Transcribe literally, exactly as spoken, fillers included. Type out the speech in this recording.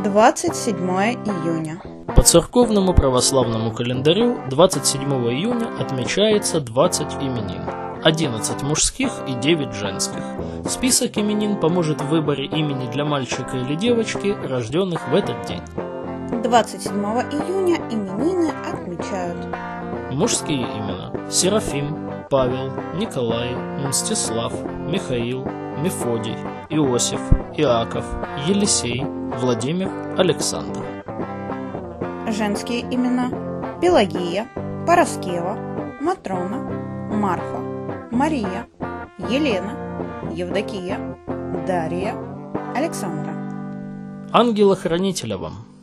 двадцать седьмое июня. По церковному православному календарю двадцать седьмого июня отмечается двадцать именин, одиннадцать мужских и девять женских. Список именин поможет в выборе имени для мальчика или девочки, рожденных в этот день. двадцать седьмого июня именины отмечают: мужские имена: Серафим, Павел, Николай, Мстислав, Михаил, Мефодий, Иосиф, Иаков, Елисей, Владимир, Александр. Женские имена: Пелагия, Параскева, Матрона, Марфа, Мария, Елена, Евдокия, Дарья, Александра. Ангела-хранителя вам!